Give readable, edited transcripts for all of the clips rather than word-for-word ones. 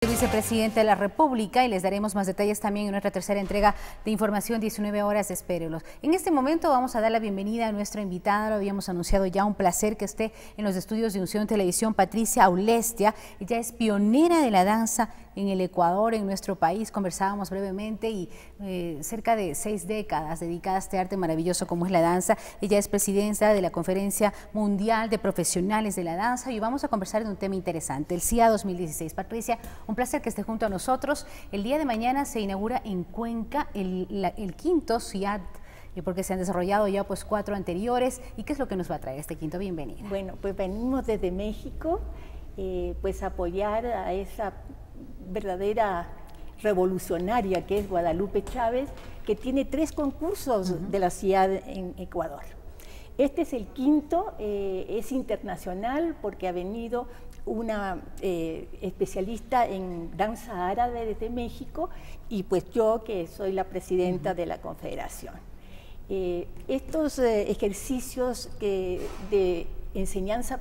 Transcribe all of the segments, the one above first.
Vicepresidente de la República, y les daremos más detalles también en nuestra tercera entrega de Información 19 horas, espérelos. En este momento vamos a dar la bienvenida a nuestra invitada, lo habíamos anunciado ya, un placer que esté en los estudios de Unción Televisión, Patricia Aulestia. Ella es pionera de la danza en el Ecuador, en nuestro país. Conversábamos brevemente y cerca de 6 décadas dedicadas a este arte maravilloso como es la danza. Ella es presidenta de la Conferencia Mundial de Profesionales de la Danza y vamos a conversar de un tema interesante, el CIA 2016. Patricia, un placer que esté junto a nosotros. El día de mañana se inaugura en Cuenca el quinto CIAD, porque se han desarrollado ya pues 4 anteriores. ¿Y qué es lo que nos va a traer este quinto? Bienvenida. Bueno, pues venimos desde México, pues a apoyar a esa verdadera revolucionaria que es Guadalupe Chávez, que tiene 3 concursos de la CIAD en Ecuador. Este es el quinto, es internacional porque ha venido una especialista en danza árabe desde México y pues yo que soy la presidenta de la confederación. Estos ejercicios de enseñanza-aprendizaje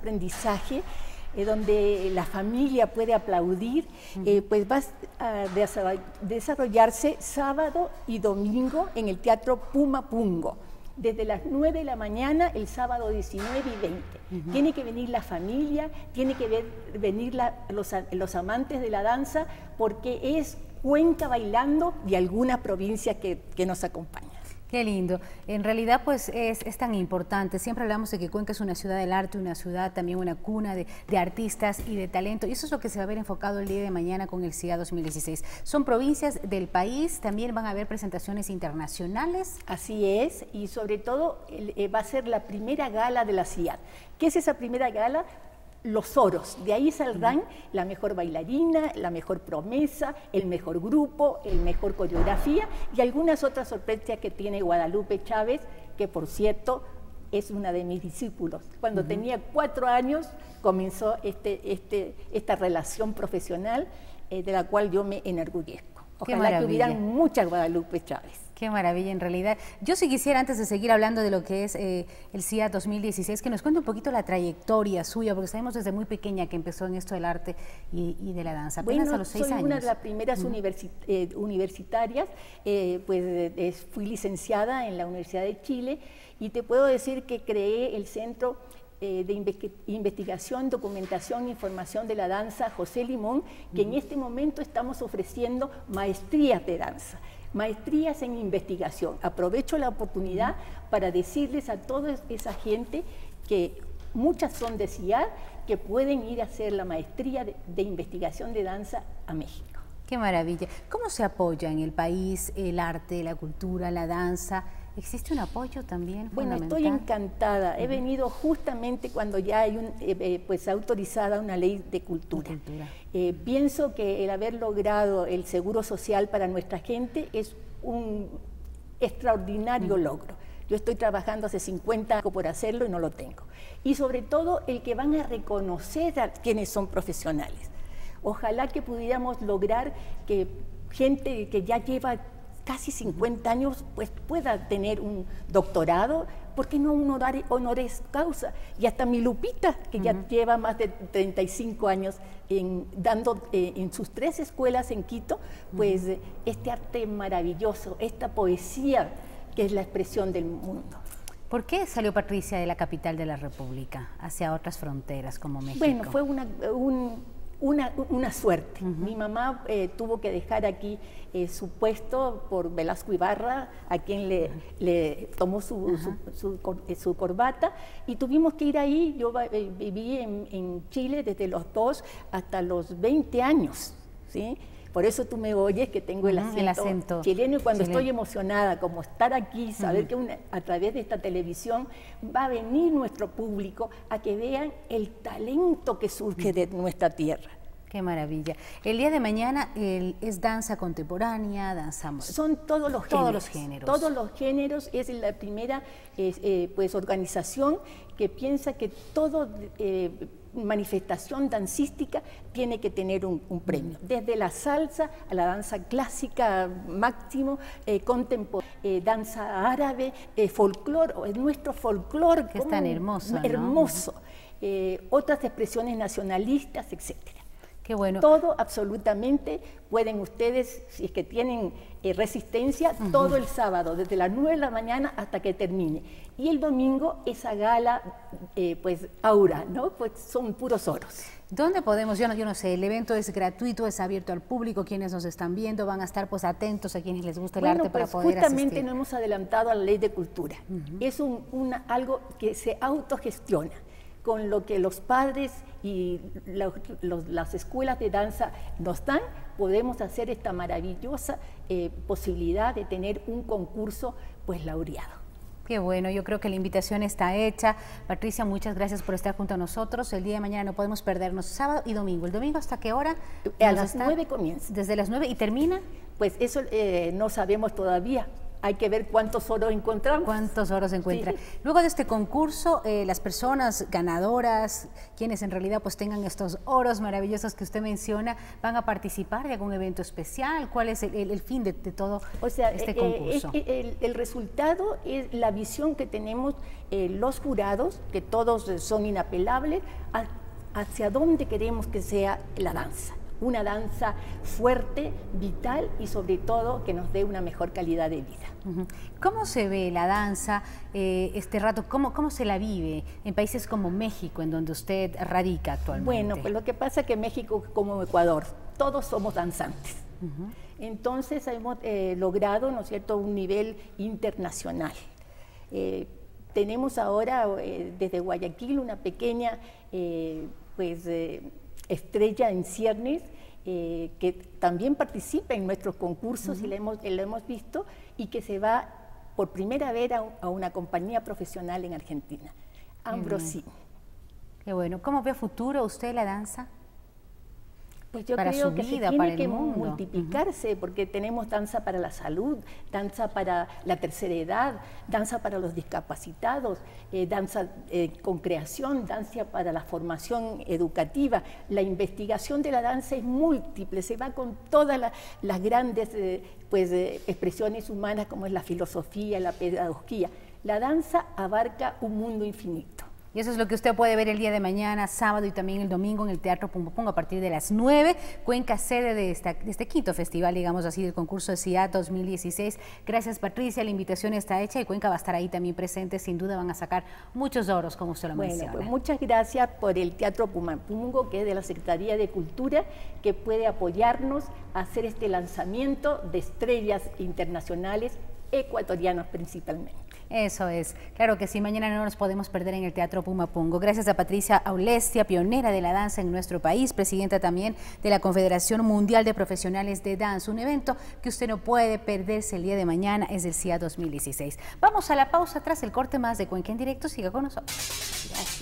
donde la familia puede aplaudir, pues va a desarrollarse sábado y domingo en el Teatro Puma Pungo, desde las 9 de la mañana, el sábado 19 y 20. Tiene que venir la familia, tiene que venir los amantes de la danza, porque es Cuenca bailando y alguna provincia que nos acompaña. Qué lindo. En realidad pues es tan importante. Siempre hablamos de que Cuenca es una ciudad del arte, una ciudad también una cuna de artistas y de talento. Y eso es lo que se va a ver enfocado el día de mañana con el CIA 2016. Son provincias del país, también van a haber presentaciones internacionales. Así es, y sobre todo va a ser la primera gala de la CIA. ¿Qué es esa primera gala? Los oros, de ahí saldrán la mejor bailarina, la mejor promesa, el mejor grupo, el mejor coreografía y algunas otras sorpresas que tiene Guadalupe Chávez, que por cierto es una de mis discípulos. Cuando tenía 4 años comenzó esta relación profesional de la cual yo me enorgullezco. Ojalá que hubieran muchas Guadalupe Chávez. Qué maravilla, en realidad. Yo sí quisiera, antes de seguir hablando de lo que es el CIA 2016, que nos cuente un poquito la trayectoria suya, porque sabemos desde muy pequeña que empezó en esto del arte y de la danza, apenas a los 6 años. Soy una de las primeras universitarias, pues fui licenciada en la Universidad de Chile y te puedo decir que creé el Centro de Investigación, Documentación e Información de la Danza José Limón, que en este momento estamos ofreciendo maestrías de danza, maestrías en investigación. Aprovecho la oportunidad para decirles a toda esa gente que muchas son de CIAD, que pueden ir a hacer la maestría de investigación de danza a México. Qué maravilla. ¿Cómo se apoya en el país el arte, la cultura, la danza? ¿Existe un apoyo también fundamental? Bueno, estoy encantada. He venido justamente cuando ya hay pues autorizada una ley de cultura. Pienso que el haber logrado el seguro social para nuestra gente es un extraordinario logro. Yo estoy trabajando hace 50 años por hacerlo y no lo tengo. Y sobre todo el que van a reconocer a quienes son profesionales. Ojalá que pudiéramos lograr que gente que ya lleva casi 50 años pues pueda tener un doctorado, ¿por qué no un honoris causa? Y hasta mi Lupita, que ya lleva más de 35 años dando en sus 3 escuelas en Quito, pues este arte maravilloso, esta poesía que es la expresión del mundo. ¿Por qué salió Patricia de la capital de la República hacia otras fronteras como México? Bueno, fue una suerte. Mi mamá tuvo que dejar aquí su puesto por Velasco Ibarra, a quien le tomó su corbata, y tuvimos que ir ahí. Yo viví en Chile desde los 2 hasta los 20 años, ¿sí? Por eso tú me oyes que tengo el acento chileno, y cuando estoy emocionada, como estar aquí, saber que a través de esta televisión va a venir nuestro público a que vean el talento que surge de nuestra tierra. Qué maravilla. El día de mañana es danza contemporánea, danza... Son todos los géneros. Todos los géneros. Todos los géneros. Es la primera pues, organización que piensa que todo... manifestación dancística tiene que tener un premio, desde la salsa a la danza clásica máximo, contemporánea, danza árabe, folclore, nuestro folclore que es tan hermoso, hermoso, otras expresiones nacionalistas, etcétera. Qué bueno. Todo absolutamente pueden ustedes, si es que tienen resistencia, todo el sábado, desde las 9 de la mañana hasta que termine. Y el domingo esa gala, pues aura, ¿no? Pues son puros oros. ¿Dónde podemos? Yo no sé, el evento es gratuito, es abierto al público, quienes nos están viendo van a estar pues atentos a quienes les gusta el arte para poder justamente asistir. nos hemos adelantado a la Ley de Cultura. Es algo que se autogestiona, con lo que los padres y las escuelas de danza nos dan, podemos hacer esta maravillosa posibilidad de tener un concurso pues laureado. Qué bueno, yo creo que la invitación está hecha. Patricia, muchas gracias por estar junto a nosotros. El día de mañana no podemos perdernos, sábado y domingo. ¿El domingo hasta qué hora? A las 9 comienza. ¿Desde las 9 y termina? Pues eso no sabemos todavía. Hay que ver cuántos oros encontramos. ¿Cuántos oros se encuentran? Sí. Luego de este concurso, las personas ganadoras, quienes en realidad pues tengan estos oros maravillosos que usted menciona, ¿van a participar de algún evento especial? ¿Cuál es el fin de todo este concurso? El resultado es la visión que tenemos los jurados, que todos son inapelables, hacia dónde queremos que sea la danza. Una danza fuerte, vital y sobre todo que nos dé una mejor calidad de vida. ¿Cómo se ve la danza este rato? ¿Cómo se la vive en países como México, en donde usted radica actualmente? Bueno, pues lo que pasa es que México, como Ecuador, todos somos danzantes. Entonces hemos logrado, ¿no es cierto?, un nivel internacional. Tenemos ahora desde Guayaquil una pequeña estrella en ciernes que también participa en nuestros concursos y lo hemos visto, y que se va por primera vez a una compañía profesional en Argentina, Ambrosini. Qué bueno. ¿Cómo ve a futuro usted la danza? Pues yo para creo su que vida, se para tiene el que mundo. multiplicarse, porque tenemos danza para la salud, danza para la tercera edad, danza para los discapacitados, danza con creación, danza para la formación educativa. La investigación de la danza es múltiple, se va con todas las grandes expresiones humanas, como es la filosofía, la pedagogía. La danza abarca un mundo infinito. Y eso es lo que usted puede ver el día de mañana, sábado y también el domingo en el Teatro Pumbo Pongo a partir de las 9. Cuenca, sede de este quinto festival, digamos así, del concurso de CIAT 2016. Gracias, Patricia, la invitación está hecha y Cuenca va a estar ahí también presente. Sin duda van a sacar muchos oros, como usted lo menciona. Pues muchas gracias por el Teatro Pumapungo, que es de la Secretaría de Cultura, que puede apoyarnos a hacer este lanzamiento de estrellas internacionales, ecuatorianas principalmente. Eso es, claro que sí, mañana no nos podemos perder en el Teatro Pumapungo. Gracias a Patricia Aulestia, pionera de la danza en nuestro país, presidenta también de la Confederación Mundial de Profesionales de Danza, un evento que usted no puede perderse el día de mañana, es el CIAT 2016. Vamos a la pausa, tras el corte más de Cuenca en Directo, siga con nosotros. Gracias.